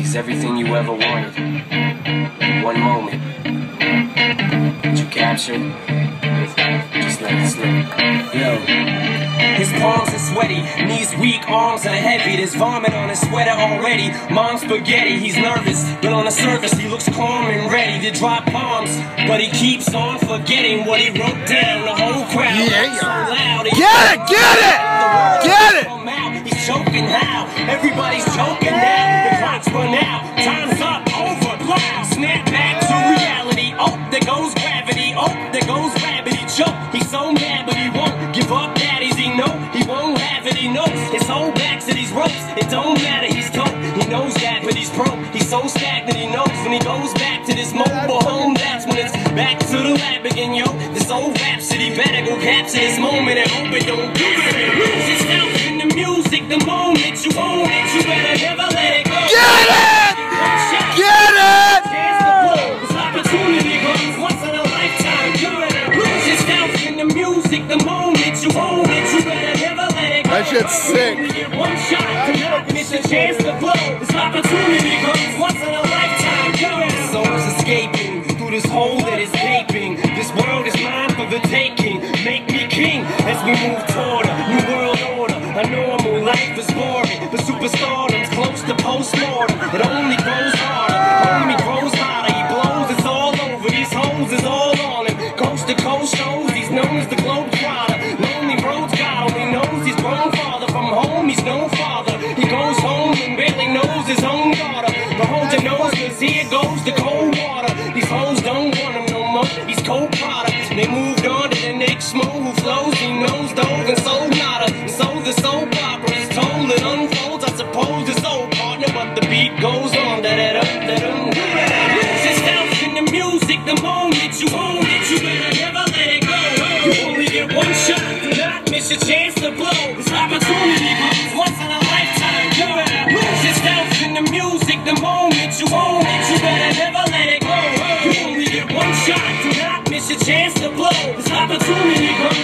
He's everything you ever wanted. In one moment that you captured, just let it slip. Yo. His palms are sweaty, knees weak, arms are heavy. There's vomit on his sweater already. Mom's spaghetti, he's nervous, but on the surface he looks calm and ready to drop bombs. But he keeps on forgetting what he wrote down. The whole crowd so loud. Get it! Get it! He's choking how? Everybody's choking now. The clock's run out. Time's up, over, blow. Snap back to reality. Oh, there goes gravity. Oh, there goes gravity. Choke. He's so mad, but he won't give up. Daddies, he know he won't have it. He knows his whole back to these ropes. It don't matter. He's tough. He knows that, but he's broke. He's so stagnant. He knows when he goes back to this mobile home. That's when it's back to the lab again, yo. This old rhapsody better go capture this moment and hope it don't lose itself in the music. The moment you own it, you better never let it go. Get it! Get it! This opportunity comes once in a lifetime. You better lose yourself in the music. The moment you own it, you better never let it go. That shit's sick. You get one shot to not miss a chance to blow. This opportunity comes once in a lifetime. You better. Soul's escaping through this hole that is gaping. This world is mine for the taking. Make me king as we move toward a new world order. A normal life is boring, but superstardom's close to postmortem. It only grows harder, homie grows hotter. He blows, it's all over. These hoes is all on him. Coast to coast shows, he's known as the globe trotter. Lonely roads God only knows he's grown farther from home. He's no father. He goes home and barely knows his own daughter. But hold your nose, cause here goes the cold water. These hoes don't want him no more. He's cold product. They moved on to the next smooth who flows. He knows those and so nada. And so the soap opera is told. It unfolds. I suppose it's old partner, but the beat goes on. Da-da-dum, lose yourself in the music. The moment you own it, you better never let it go. You only get one shot. Do not miss your chance to blow. This opportunity comes once in a lifetime. You better lose yourself in the music. The moment you own it, you better never let it go. You only get one shot. Do not miss your chance to blow. This opportunity comes